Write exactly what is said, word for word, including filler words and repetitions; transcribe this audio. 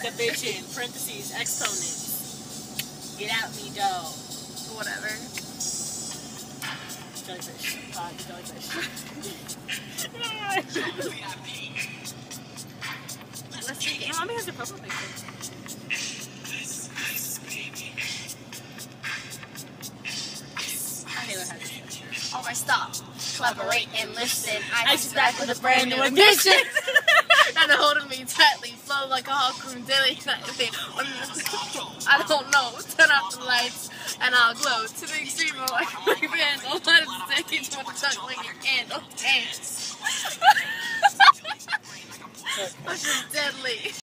division, parentheses, exponents. Get out me, dough. Whatever. Jellyfish. Uh, jellyfish. Let's see. Your mommy has a purple picture. Taylor has a picture. Alright, stop. Collaborate and listen. I just back with a brand new edition. And holding me tightly, flow like a hawk room daily. I don't know. Turn off the lights and I'll glow to the extreme. Like a big candle. Let it stay to my tongue like a candle. Dance. This is deadly.